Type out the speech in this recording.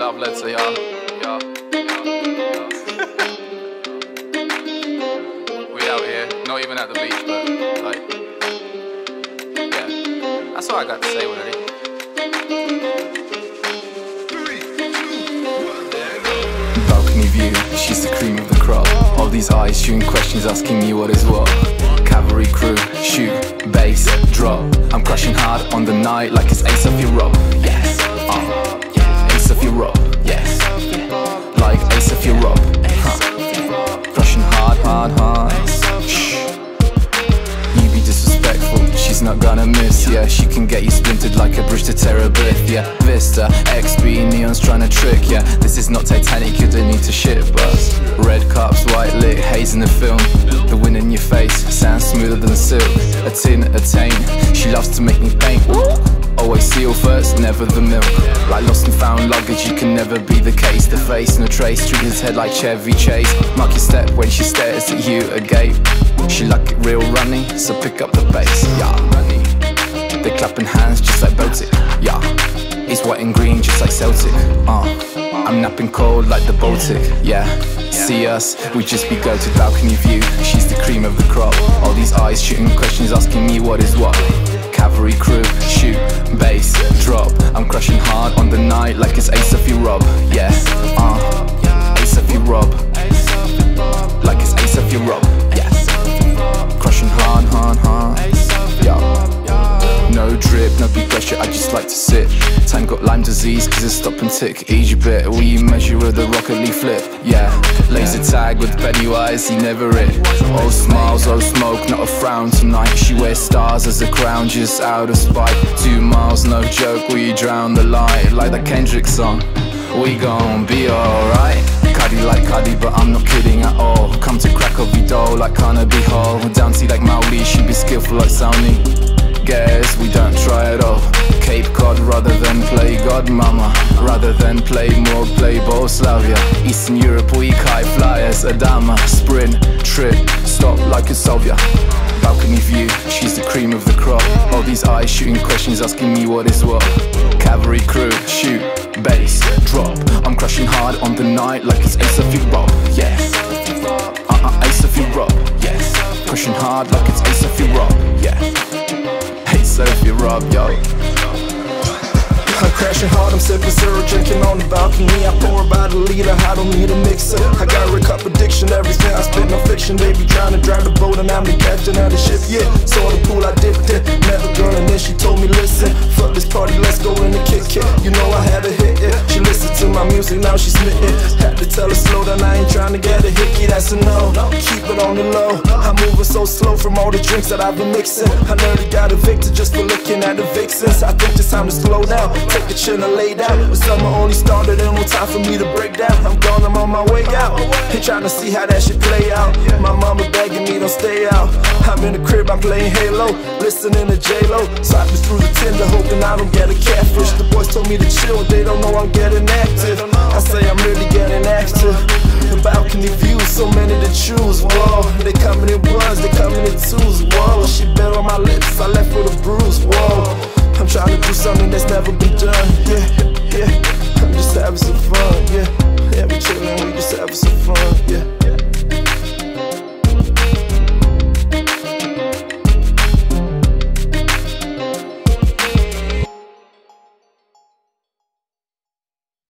love letter, y'all. We out here, not even at the beach, but like, yeah. That's all I got to say, really. Balcony view, she's the cream of the crop. All these eyes shooting questions, asking me what is what. Cavalry crew, shoot, bass, drop. I'm crushing hard on the night like it's Ace of Europe. Yes, Ace of Europe. Yes, like Ace of Europe. Crushing hard, hard, hard. Shh. You be disrespectful, she's not gonna miss. Yeah, she can get you splintered like a bridge to Terabith. Yeah, Vista, XB, neon's trying to trick. Yeah, this is not Titanic, you don't need to shit bus. Red cups, white lit, haze in the film. The wind in your face, sounds smoother than silk. A tin, a taint, she loves to make me paint. Always seal first, never the milk. Like lost and found luggage, you can never be the case. The face, no trace, treat his head like Chevy Chase. Mark your step when she stares at you agape. She like it real runny, so pick up the bass. Yeah, they clapping hands just like Baltic. Yeah, it's white and green just like Celtic. I'm napping cold like the Baltic. Yeah, see us, we just be go to balcony view. She's the cream of the crop. All these eyes shooting questions, asking me what is what. Cavalry crew, shoot, bass, drop. I'm crushing hard on the night like it's Ace of Europe. Yeah, Ace of Europe. Like it's Ace of Europe. Yes, crushing hard, hard, hard. Yeah. No drip, no big pressure, I just like to sit. Time got Lyme disease, cause it's stop and tick. Ease a bit, we measure with a Rocket League flip. Yeah, laser tag with Pennywise, he never hit. Oh smiles, oh smoke, not a frown tonight. She wears stars as a crown, just out of spite. 2 miles, no joke, we drown the light. Like that Kendrick song, we gon' be alright. Cuddy like Cuddy, but I'm not kidding at all. Come to Krakow, Vidol like Carnaby Hall. Downsea like Mauli, she be skillful like Sauni. Guess we don't try at all. Cape Cod rather than play Godmama. Rather than play more, play Boslavia. Eastern Europe, we high flyers. Adama, sprint, trip, stop like a Sovia. Balcony view, she's the cream of the crop. All these eyes shooting questions, asking me what is what. Cavalry crew, shoot, bass, drop. I'm crushing hard on the night like it's Ace of Europe. Yes, Ace of Europe. Yes, pushing hard like it's Ace of Europe. Yeah, Ace of Europe, yo. I'm crashing hard, I'm sipping syrup, drinking on the balcony. I pour about a liter, I don't need a mixer. I got a cup addiction, everything I spit no fiction. They be trying to drive the boat and I'm the captain of the ship. Yeah, saw the pool, I dipped in, met a girl and then she told me listen, fuck this party, let's go in the kick it. You know I had a hit it, she listened to my music, now she's smitten. Had to tell her slow down, I ain't trying to get a hickey, that's a no. Keep it on the low, I'm moving so slow from all the drinks that I've been mixing. I nearly got evicted just for looking at the vixens. I think it's time to slow down, take a chill and lay down. But summer only started and no time for me to break down. I'm gone, I'm on my way out, ain't trying to see how that shit play out. My mama begging me don't stay out. I'm in the crib, I'm playing Halo, listening to J-Lo. Swiping through the Tinder, hoping I don't get a catfish. The boys told me to chill, they don't know I'm getting active. I say I'm really getting active. The balcony view, so many to choose. Whoa, they coming in ones, they coming in twos. Whoa, she bit on my lips, I left with a bruise. Whoa, I'm trying to do something that's never been done. Yeah.